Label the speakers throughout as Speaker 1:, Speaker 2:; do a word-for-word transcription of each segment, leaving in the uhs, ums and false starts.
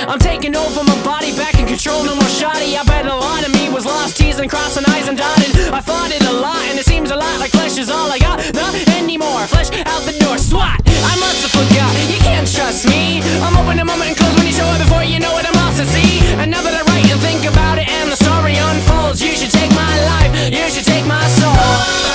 Speaker 1: I'm taking over my body, back in control, no more shoddy. I bet a lot of me was lost, teasing, crossing eyes and dotted. I fought it a lot, and it seems a lot like flesh is all I got. Not anymore, flesh out the door, swat. I must have forgot, you can't trust me. I'm open a moment and close when you show up. Before you know it, I'm lost at sea. And now that I write and think about it and the story unfolds, you should take my life, you should take my soul.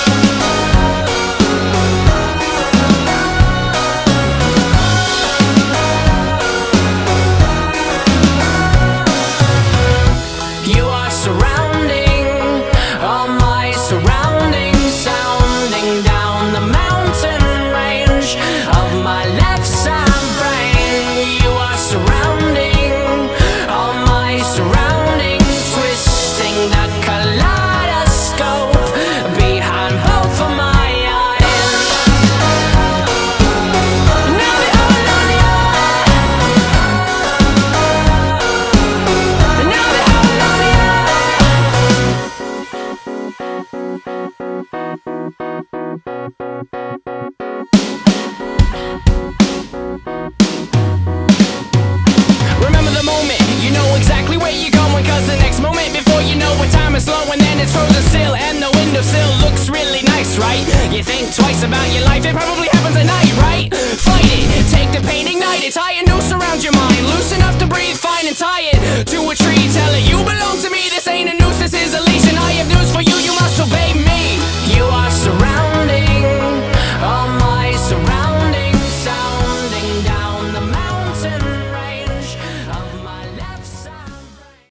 Speaker 1: Right? You think twice about your life, it probably happens at night, right? Fight it, take the pain, ignite it, tie a noose around your mind, loose enough to breathe, fine and tie it.